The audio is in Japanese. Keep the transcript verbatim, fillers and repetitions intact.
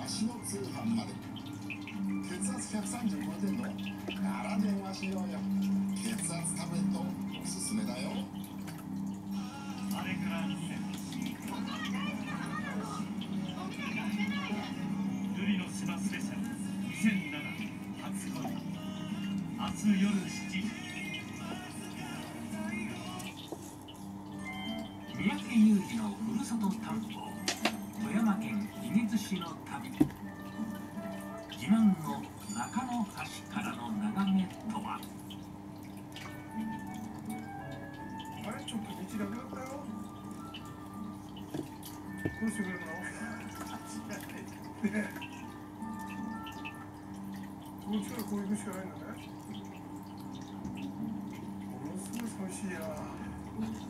足の通販まで。血圧ひゃくさんじゅう超えてんの？なら電話しようよ。血圧タブレットおすすめだよ。 あれからにねん、ルリの島スペシャルにせんなな初恋、明日夜しちじ。 三宅裕司のふるさと探訪、富山県射水市の旅。自慢の中野橋からの眺めとは。 あれちょっと道なくなったよ。どうしてくれるの？ねえ。こっちからこう行くしかないんだね。ものすごい寂しいや。